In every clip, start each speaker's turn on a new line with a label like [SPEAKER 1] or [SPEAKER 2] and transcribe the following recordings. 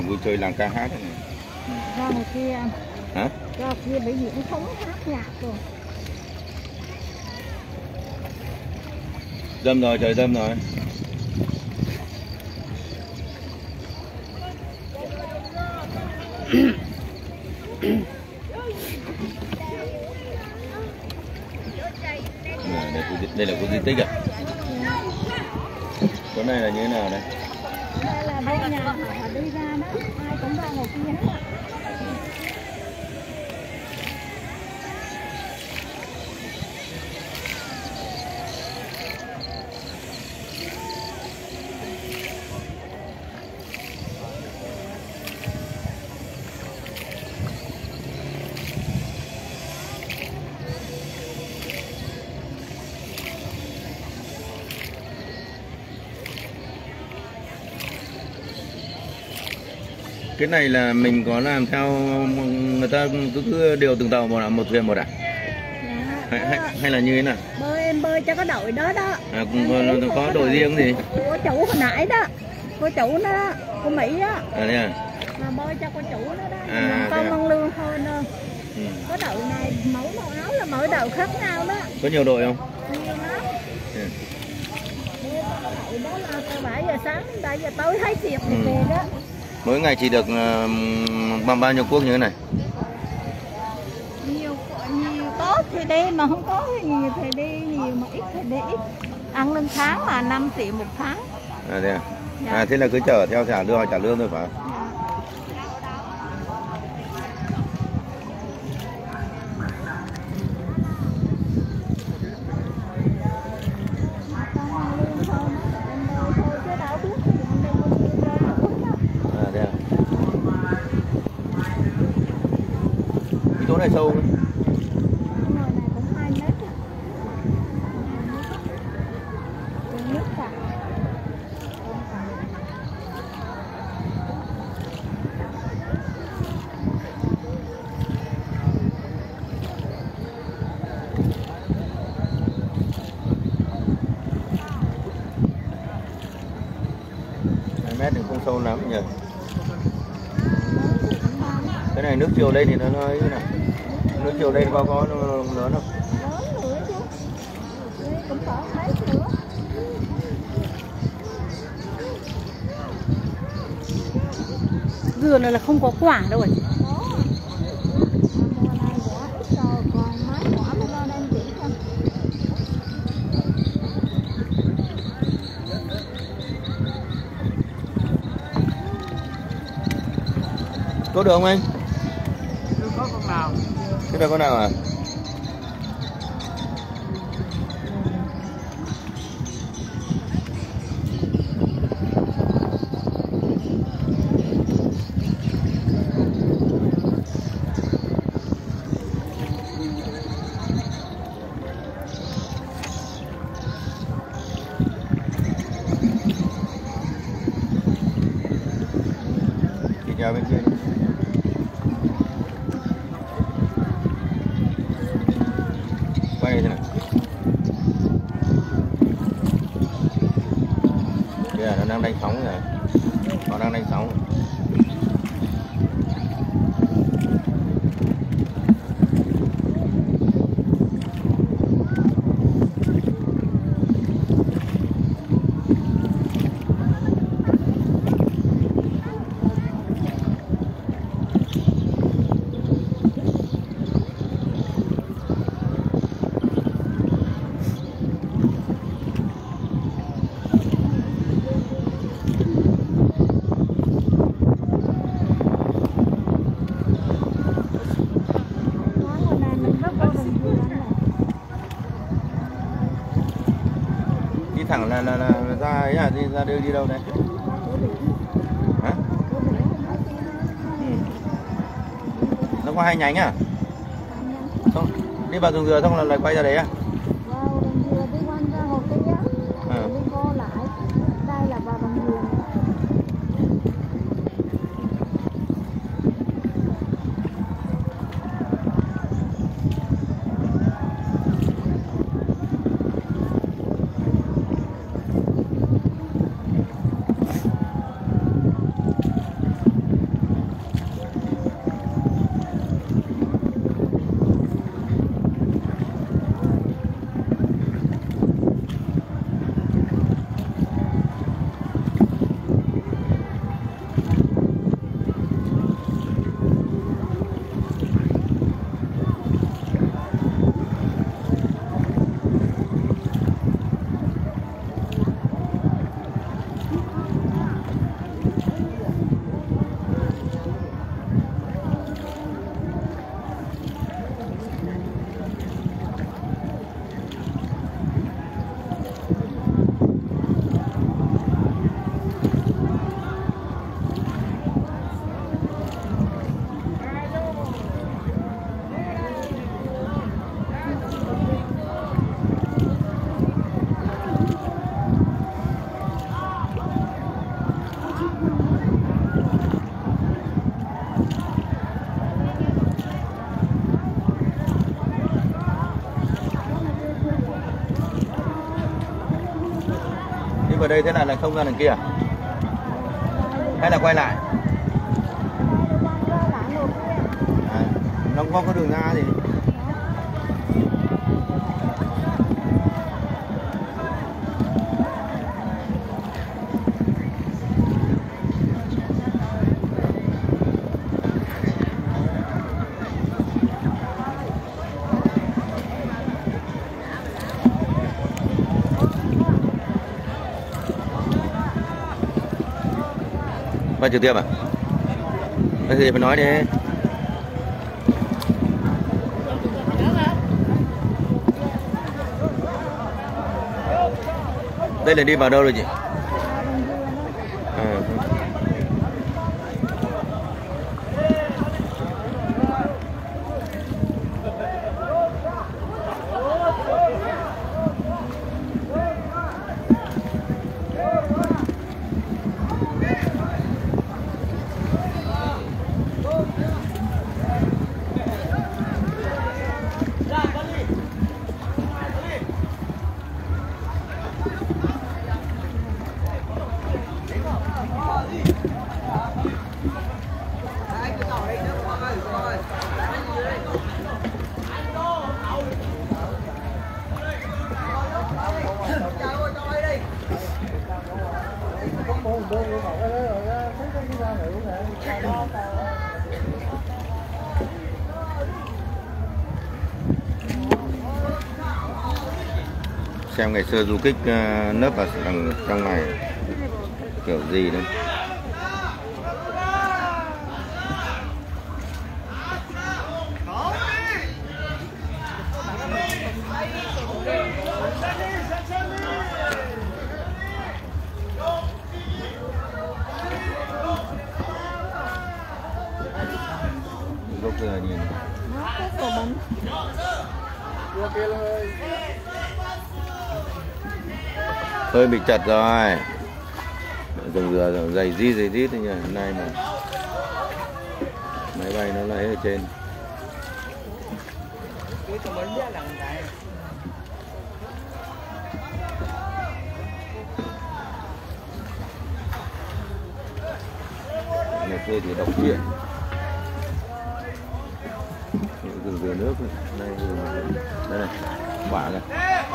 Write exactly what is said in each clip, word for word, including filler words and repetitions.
[SPEAKER 1] vui chơi làng ca hát này.
[SPEAKER 2] Ra ngoài kia.
[SPEAKER 1] Hả?
[SPEAKER 2] Ra kia biểu diễn sống hát nhạc rồi.
[SPEAKER 1] Dâm rồi, trời dâm rồi. Đây là khu di tích à? Chỗ này là như thế nào đây?
[SPEAKER 2] Đây là bên nhà họ đi ra đó, ai cũng ra ngoài kia hết.
[SPEAKER 1] Cái này là mình có làm theo người ta cứ, cứ điều từng tàu một một thuyền một à? Dạ. Hay, hay, hay là như thế nào?
[SPEAKER 2] Bơi em bơi cho có đội đó đó.
[SPEAKER 1] À, cũng có, có đội riêng gì?
[SPEAKER 2] Cô chủ hồi nãy đó, cô chủ nó đó, cô Mỹ đó.
[SPEAKER 1] À đây à?
[SPEAKER 2] Mà bơi cho cô chủ nó đó.
[SPEAKER 1] À,
[SPEAKER 2] con
[SPEAKER 1] à.
[SPEAKER 2] ăn lương thôi nữa.
[SPEAKER 1] Ừ.
[SPEAKER 2] Có đội này mẫu màu áo là mỗi đội khác nhau đó.
[SPEAKER 1] Có nhiều đội không?
[SPEAKER 2] Nhiều lắm.
[SPEAKER 1] Ừ.
[SPEAKER 2] Đội đó là từ bảy giờ sáng đến bảy giờ tối thấy tiệc thì
[SPEAKER 1] Ừ.
[SPEAKER 2] về đó.
[SPEAKER 1] Mỗi ngày chỉ được bằng bao nhiêu cuốc như thế này?
[SPEAKER 2] Nhiều nhiều có thì đi mà không có thì nhiều thì đi nhiều mà ít thì đi ít. Ăn lương tháng là năm triệu một tháng.
[SPEAKER 1] À thế à?
[SPEAKER 2] Dạ.
[SPEAKER 1] À thế là cứ chờ theo trả lương trả lương thôi phải không? À thế à? Cái chỗ này sâu không?
[SPEAKER 2] Ngồi này cũng hai mét á. Nước cả.
[SPEAKER 1] hai mét thì không sâu lắm nhỉ? Cái này nước chiều đây thì nó nói thế nào? Nước chiều đây bao có nó lớn không?
[SPEAKER 2] Lớn nữa chứ. Đây cũng cỡ mét nữa.
[SPEAKER 3] Dừa này là không có quả đâu rồi.
[SPEAKER 2] Mùa này quả ít rồi, còn mấy quả mới lo đem chỉ thôi.
[SPEAKER 1] Có được không anh?
[SPEAKER 4] Chưa có con nào.
[SPEAKER 1] Cái đó con nào à? Chị chào bên kia đi. Quay thế này. Bây giờ nó đang đánh sóng rồi. Nó đang đánh sóng.
[SPEAKER 2] Mùa này mình rất có đồng dừa này.
[SPEAKER 1] Đi thẳng là là, là ra ấy à, đi ra đưa đi đâu đây? Hả? Ừ. Nó có hai nhánh à? Xong đi vào rừng dừa xong là lại quay ra đấy à?
[SPEAKER 2] Vào đồng dừa đi quanh ra hồ kia.
[SPEAKER 1] À.
[SPEAKER 2] Đi vô lại. Đây là vào đồng dừa.
[SPEAKER 1] vào đây thế này là không ra đằng kia, hay là quay lại? À, nó không có đường ra gì. Quay trực tiếp à? Cái gì phải nói đi. Đây là đi vào đâu rồi chị? À. Xem ngày xưa du kích uh, nấp ở đằng trong này kiểu gì đấy. Gốc kia nhìn hơi bị chật rồi, dừng dừa dày di dày dít nhỉ. Hôm nay mà máy bay nó lấy ở trên. Ngày xưa thì đọc truyện dừng dừa nước này. Đây này, quả này.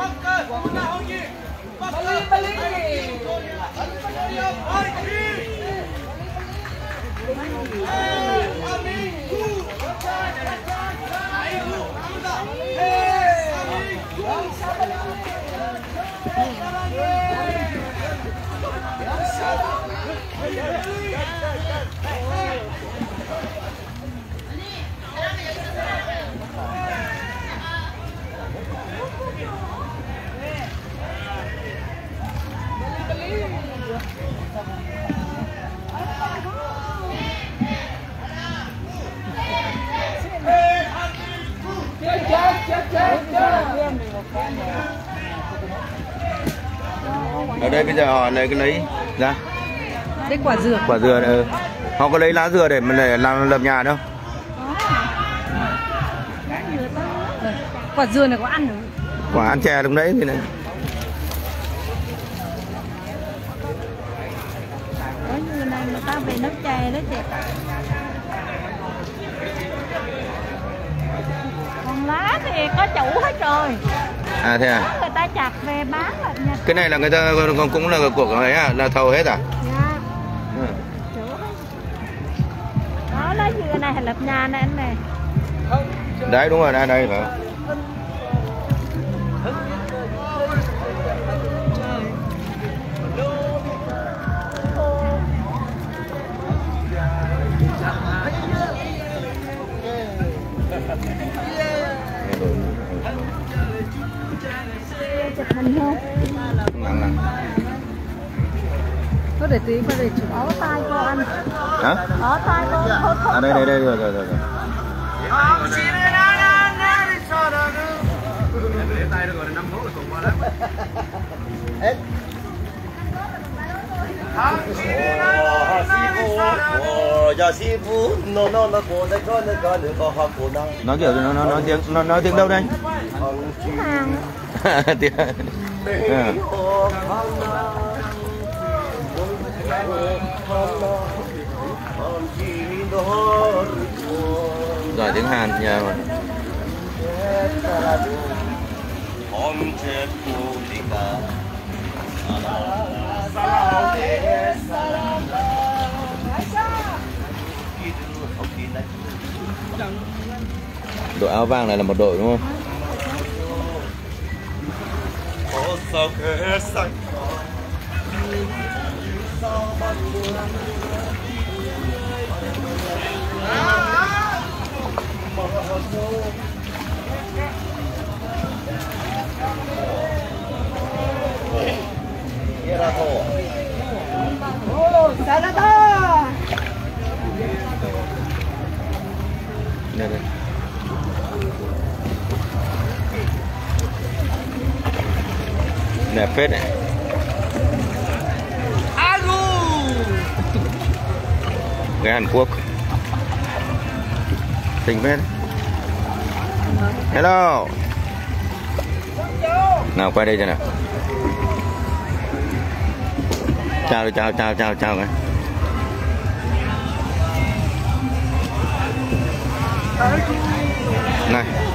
[SPEAKER 1] Ở đây bây giờ họ lấy cái lấy ra
[SPEAKER 3] Đây quả dừa.
[SPEAKER 1] Quả dừa này, họ có lấy lá dừa để mà để làm lập nhà đâu?
[SPEAKER 3] Quả dừa này có ăn được.
[SPEAKER 1] Quả ăn chè lúc đấy thì này.
[SPEAKER 2] Có như này người ta về nấu chè đó chị. Còn lá thì có chủ hết rồi.
[SPEAKER 1] À thế à?
[SPEAKER 2] Người ta chặt về bán là nhà.
[SPEAKER 1] Cái này là người ta cũng, cũng là của ấy à, là thầu hết à?
[SPEAKER 2] Dạ.
[SPEAKER 1] Ừ.
[SPEAKER 2] Chủ hết. Đó lá dừa này lập nhà này anh này.
[SPEAKER 1] Đấy đúng rồi, đây đây phải không?
[SPEAKER 2] Chụp hình không?
[SPEAKER 1] Nặng nặng.
[SPEAKER 3] Thôi để tí qua đây chụp.
[SPEAKER 2] Ở tay cô anh.
[SPEAKER 1] Hả?
[SPEAKER 2] Ở tay cô. Thôi, thôi,
[SPEAKER 1] À đây đây đây rồi rồi rồi.
[SPEAKER 4] Tay nó gọi là năm phút là cùng qua đó.
[SPEAKER 1] Nói kiểu nó nó nói tiếng nó nói tiếng đâu đây?
[SPEAKER 2] hàng.
[SPEAKER 1] Tiếng. À. Giỏi tiếng Hàn nhờ mà. Đội áo vàng này là một đội đúng không? Đây đây. Đẹp phết này. Cái Hàn Quốc xinh phết. Hello. Nào quay đây cho nào. Chào đi, chào chào chào chào cái. Này